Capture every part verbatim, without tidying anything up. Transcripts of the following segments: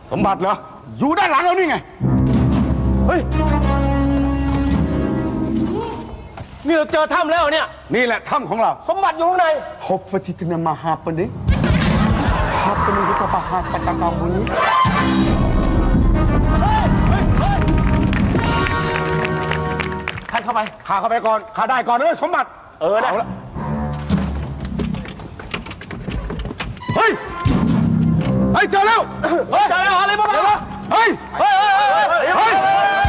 สมบัติเหรออยู่ด้านหลังเรานี่ไงเฮ้ยนี่เราเจอถ้ำแล้วเนี่ยนี่แหละถ้ำของเราสมบัติอยู่ข้างในฮบปฏิทินมหาปณิฮาปณิกุตปะหาปตะกาบุญท่านเข้าไปข้าเข้าไปก่อนข้าได้ก่อนเลยสมบัติเออนะเฮ้ยเฮ้ยเจอแล้วเฮ้ยเจอแล้วอะไรบ้างเฮ้ยเฮ้ยเฮ้ย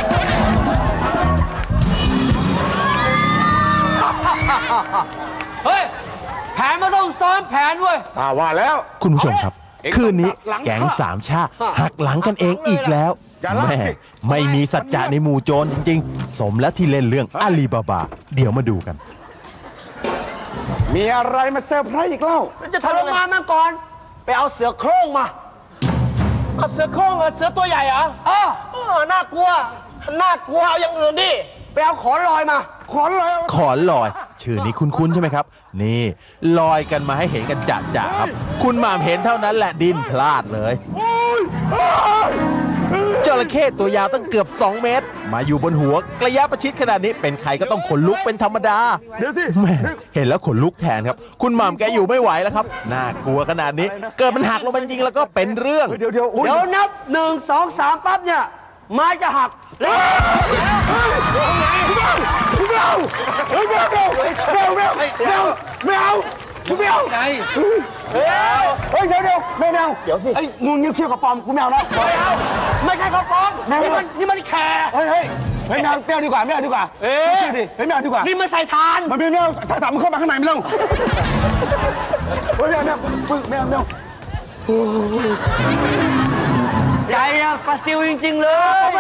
เฮ้ยแผนมันต้องซ้อมแผนเว้ยข้าว่าแล้วคุณผู้ชมครับคืนนี้แก๊งสามชาหักหลังกันเองอีกแล้วแม่ไม่มีสัจจะในหมู่โจรจริงๆสมแล้วที่เล่นเรื่องอาลีบาบาเดี๋ยวมาดูกันมีอะไรมาเซอร์ไพรส์อีกเล่าจะทรมานนั่งก่อนไปเอาเสือโคร่งมาเอาเสือโคร่งเสือตัวใหญ่เหรออ๋อน่ากลัวน่ากลัวเอาอย่างอื่นดิไปเอาขอนลอยมาขอนลอยขอนลอยชื่อนี้คุ้นๆใช่ไหมครับนี่ลอยกันมาให้เห็นกันจ่าๆครับคุณหม่ำเห็นเท่านั้นแหละดินพลาดเลยจระเข้ตัวยาวตั้งเกือบสองเมตรมาอยู่บนหัวระยะประชิดขนาดนี้เป็นใครก็ต้องขนลุกเป็นธรรมดาเดี๋ยวสิแม่เห็นแล้วขนลุกแทนครับคุณหม่ำแกอยู่ไม่ไหวแล้วครับน่ากลัวขนาดนี้เกิดมันหักลงไปจริงแล้วก็เป็นเรื่องเดี๋ยวเดี๋ยวเดี๋ยวนับหนึ่งสองสามปั๊บเนี่ยไม้จะหักแล้วไม่เอาไม่เอาไม่เอาไม่เอาไม่เอาไม่เอาไม่เอาไงเฮ้ยเดี๋ยวเดี๋ยวไม่เอาเดี๋ยวสิไอ้งูเงี้ยเขี้ยวกับปอมกูไม่เอานะไม่เอาไม่ใช่กับปอมนี่มันนี่มันแข่เฮ้ยเฮ้ยไม่เอาไม่เอาดีกว่าไม่เอาดีกว่าเอ๊ะดิไม่เอาดีกว่านี่มันใส่ทานมันไม่เอาใส่ทานมันเข้ามาข้างในไม่เอาเฮ้ยไม่เอาไม่เอาไม่เอาใจอะปลาซิวจริงๆเลยไม่